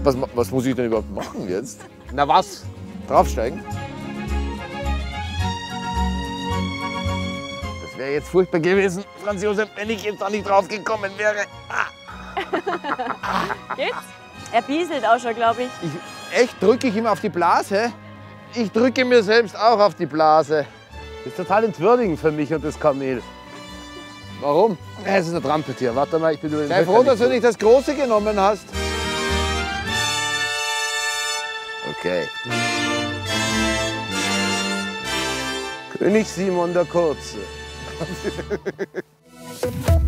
Was muss ich denn überhaupt machen jetzt? Na was? Draufsteigen? Das wäre jetzt furchtbar gewesen, Franz Josef, wenn ich jetzt da nicht drauf gekommen wäre. Geht's? Er bieselt auch schon, glaube ich. Echt, drücke ich ihm auf die Blase? Ich drücke mir selbst auch auf die Blase. Das ist total entwürdigend für mich und das Kamel. Warum? Es ist ein Trampeltier. Warte mal, ich bin über den Sei froh, dass du nicht das Große genommen hast. Okay. König Simon der Kurze.